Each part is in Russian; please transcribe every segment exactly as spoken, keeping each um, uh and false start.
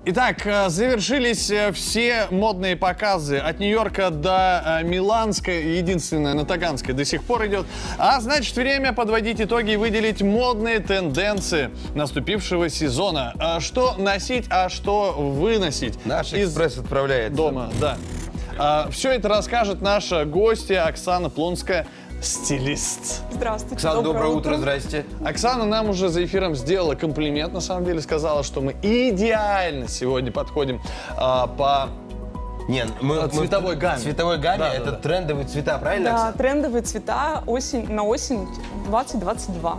Итак, завершились все модные показы от Нью-Йорка до Миланской, единственное, на Таганской до сих пор идет. А значит, время подводить итоги и выделить модные тенденции наступившего сезона. Что носить, а что выносить. Наш экспресс из отправляется. Дома, да. Все это расскажет наша гостья Оксана Плонская, стилист. Здравствуйте. Оксана, доброе, доброе утро. утро, здрасте. Оксана нам уже за эфиром сделала комплимент, на самом деле, сказала, что мы идеально сегодня подходим а, по Не, мы, цветовой мы, гамме. Цветовой гамме, да, это да, да. трендовые цвета, правильно, Да, Оксана? трендовые цвета осень, на осень двадцать двадцать два.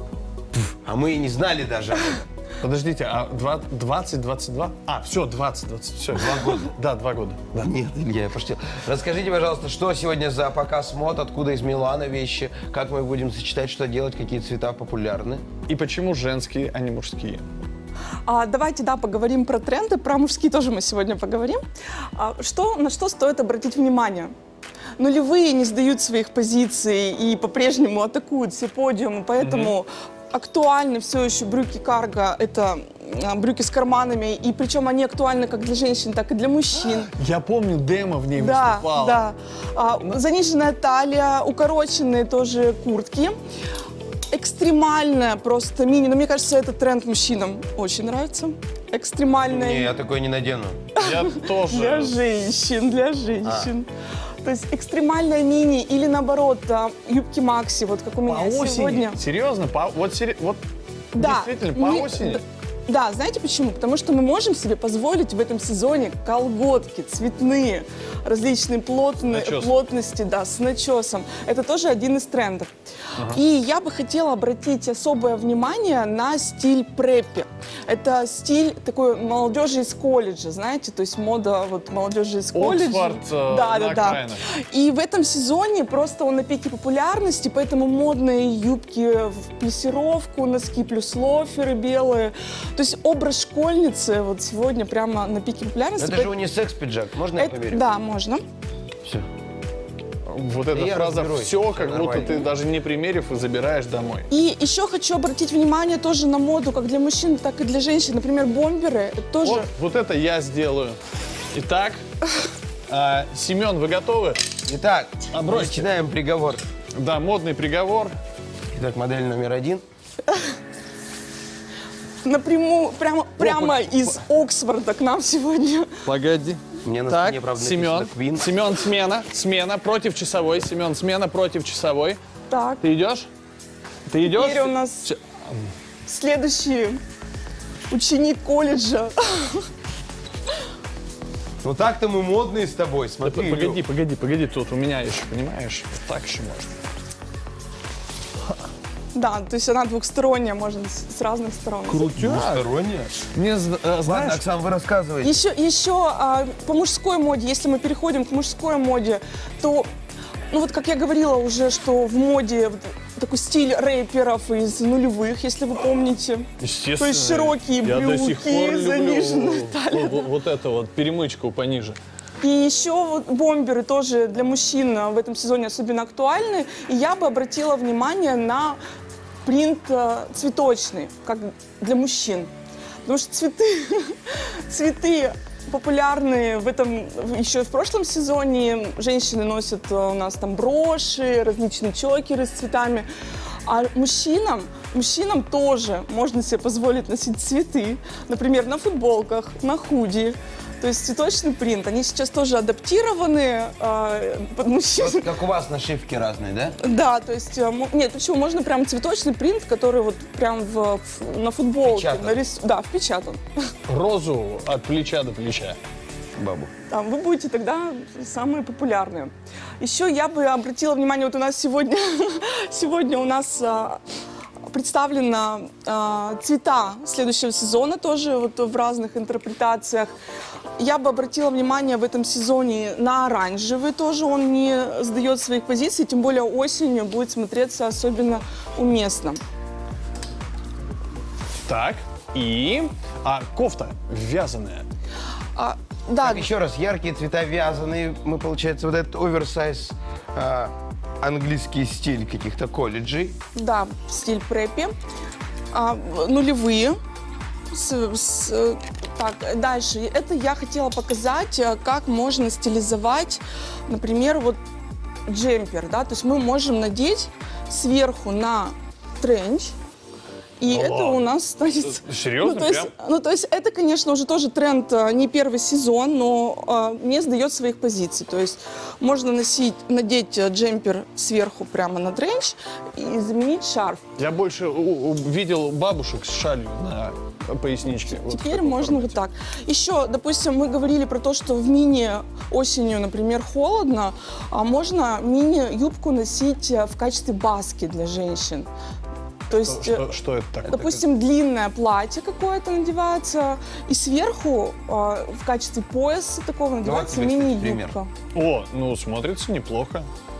А мы и не знали даже. Подождите, а двадцать двадцать два? А, все, двадцать двадцать, все. Два года. Да, два года. Да. Нет, Илья, я пошутил. Расскажите, пожалуйста, что сегодня за показ мод, откуда из Милана вещи, как мы будем сочетать, что делать, какие цвета популярны? И почему женские, а не мужские? А, давайте, да, поговорим про тренды, про мужские тоже мы сегодня поговорим. А, что, на что стоит обратить внимание? Нулевые не сдают своих позиций и по-прежнему атакуют все подиумы, поэтому... Mm-hmm. Актуальны все еще брюки карго, это брюки с карманами, и причем они актуальны как для женщин, так и для мужчин. Я помню, Демо в ней да, выступала. Да, а, заниженная талия, укороченные тоже куртки. Экстремальная просто мини, но мне кажется, этот тренд мужчинам очень нравится. Экстремальная. Не, я такой не надену. Я тоже. Для женщин, для женщин. То есть экстремальная мини или наоборот юбки макси, вот как у меня по сегодня. Осени? Серьезно? По, вот сери... вот да. действительно, по мы, осени? Да, знаете почему? Потому что мы можем себе позволить в этом сезоне колготки цветные, различные плотные, плотности, да, с начесом. Это тоже один из трендов. Ага. И я бы хотела обратить особое внимание на стиль преппи. Это стиль такой молодежи из колледжа, знаете, то есть мода вот молодежи из колледжа. Оксфорд, да, на да, да. И в этом сезоне просто он на пике популярности, поэтому модные юбки в плессировку, носки плюс лоферы белые. То есть образ школьницы вот сегодня прямо на пике популярности. Это же унисекс-пиджак, можно это, я поверю? Да, можно. Все. Вот эта я фраза разберусь, «все», как нормально. будто ты даже не примерив и забираешь домой. И еще хочу обратить внимание тоже на моду, как для мужчин, так и для женщин. Например, бомберы тоже... Вот, вот это я сделаю. Итак, а, Семен, вы готовы? Итак, Обросьте. начинаем приговор. Да, модный приговор. Итак, модель номер один. Напрямую, прямо, прямо из Оксфорда к нам сегодня. Погоди. Мне на так, спине, правда, Семен, написано Queen. Семен, смена, смена против часовой. Семен, смена против часовой. Так. Ты идешь? Ты идешь? Теперь у нас Ч... следующий ученик колледжа. Ну так-то мы модные с тобой, смотри. Да, погоди, погоди, погоди, тут у меня еще, понимаешь, вот так еще можно. Да, то есть она двухсторонняя, можно с, с разных сторон. Двухсторонняя? Не, э, знаешь... Ладно, Оксана, вы рассказываете. Еще, еще а, по мужской моде, если мы переходим к мужской моде, то, ну вот как я говорила уже, что в моде вот, такой стиль рэперов из нулевых, если вы помните. Естественно. То есть широкие я брюки, до сих пор заниженная люблю талия. вот, вот это вот, перемычку пониже. И еще вот бомберы тоже для мужчин в этом сезоне особенно актуальны. И я бы обратила внимание на принт э, цветочный, как для мужчин. Потому что цветы, цветы популярны в этом, еще в прошлом сезоне. Женщины носят у нас там броши, различные чокеры с цветами. А мужчинам, мужчинам тоже можно себе позволить носить цветы. Например, на футболках, на худи. То есть цветочный принт, они сейчас тоже адаптированы э, под мужчин. Вот как у вас нашивки разные, да? Да, то есть, э, нет, почему, можно прям цветочный принт, который вот прям в, в, на футболке. Нарис... Да, впечатан. Розу от плеча до плеча. Бабу. Да, вы будете тогда самые популярные. Еще я бы обратила внимание, вот у нас сегодня, сегодня у нас... Э, представлено э, цвета следующего сезона, тоже вот в разных интерпретациях. Я бы обратила внимание в этом сезоне на оранжевый тоже, он не сдает своих позиций, тем более осенью будет смотреться особенно уместно. Так, и а, кофта вязаная. А, да. Так, еще раз, яркие цвета вязаные, мы, получается, вот этот оверсайз, а, английский стиль каких-то колледжей. Да, стиль преппи. А, нулевые. С, с, Так, дальше. Это я хотела показать, э, как можно стилизовать, например, вот джемпер, да, то есть мы можем надеть сверху на тренч, и Да это ладно? у нас станет... Серьезно? Ну то, есть, Прям? ну, то есть это, конечно, уже тоже тренд э, не первый сезон, но э, не сдает своих позиций. То есть можно носить, надеть э, джемпер сверху прямо на тренч и заменить шарф. Я больше у- у- видел бабушек с шалью на поясничке. Вот в Теперь таком можно формате. вот так. Еще, допустим, мы говорили про то, что в мини осенью, например, холодно, а можно мини-юбку носить э, в качестве баски для женщин. То есть, Что, что это такое? допустим, длинное платье какое-то надевается, и сверху э, в качестве пояса такого надевается тебе, кстати, мини-юбка. О, ну смотрится неплохо.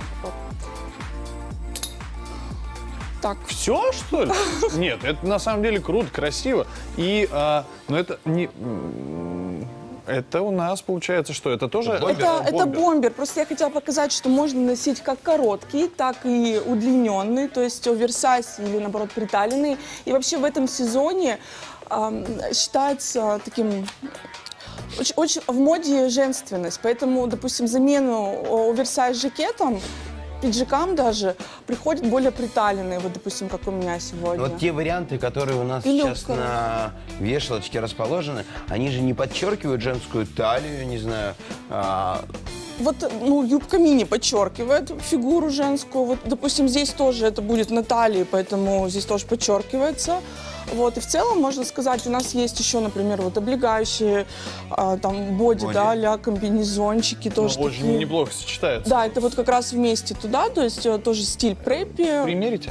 Так, Все, что ли? Нет, это на самом деле круто, красиво. И, а, но это не... м, Это у нас получается, что это тоже... Бомбер? это, это бомбер. Просто я хотела показать, что можно носить как короткий, так и удлиненный, то есть оверсайз или, наоборот, приталенный. И вообще в этом сезоне эм, считается таким... Очень, очень в моде женственность, поэтому, допустим, замену оверсайз жакетом, пиджакам даже, приходят более приталенные, вот, допустим, как у меня сегодня. Вот те варианты, которые у нас И сейчас легкого. на вешалочке расположены, они же не подчеркивают женскую талию, не знаю. а, Вот, ну, юбка мини подчеркивает фигуру женскую. Вот, допустим, здесь тоже это будет на талии, поэтому здесь тоже подчеркивается. Вот, и в целом, можно сказать, у нас есть еще, например, вот облегающие, а, там, боди, Боди. да, а-ля комбинезончики Ну, тоже очень такие. неплохо сочетается. Да, это вот как раз вместе туда, то есть э, тоже стиль преппи. Примерите?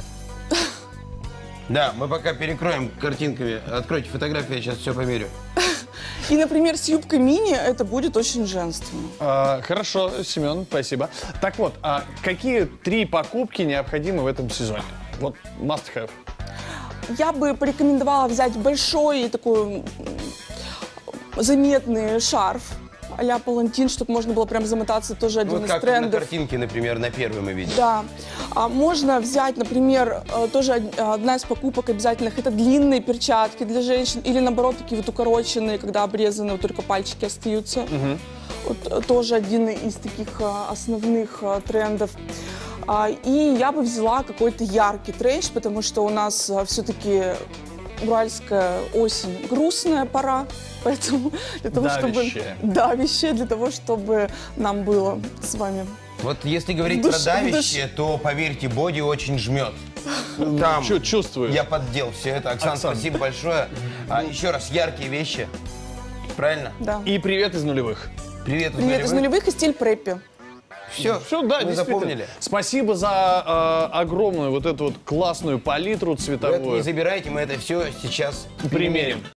Да, мы пока перекроем картинками. Откройте фотографию, я сейчас все померю. И, например, с юбкой мини это будет очень женственно. А, хорошо, Семен, спасибо. Так вот, а какие три покупки необходимы в этом сезоне? Вот must have. Я бы порекомендовала взять большой такой м, заметный шарф а-ля палантин, чтобы можно было прям замотаться, тоже один Вот из как на трендов. картинке, например, на первой мы видим. Да. А можно взять, например, э, тоже од- одна из покупок обязательных, это длинные перчатки для женщин или, наоборот, такие вот укороченные, когда обрезаны, вот только пальчики остаются. Вот, э, тоже один из таких э, основных э, трендов. А, и я бы взяла какой-то яркий тренч, потому что у нас все-таки уральская осень грустная пора, поэтому для того, Давящая. чтобы... Давящая, для того, чтобы нам было с вами. Вот если говорить Душ- про давящее, то, поверьте, боди очень жмет. Там Чу- чувствую. я поддел все это. Оксан, Оксан. спасибо большое. А, еще раз, яркие вещи. Правильно? Да. И привет из нулевых. Привет, Привет из нулевых и стиль преппи. Все, Все, да, мы действительно. запомнили. Спасибо за э, огромную вот эту вот классную палитру Вы это цветовую. не забирайте, мы это все сейчас Примерим.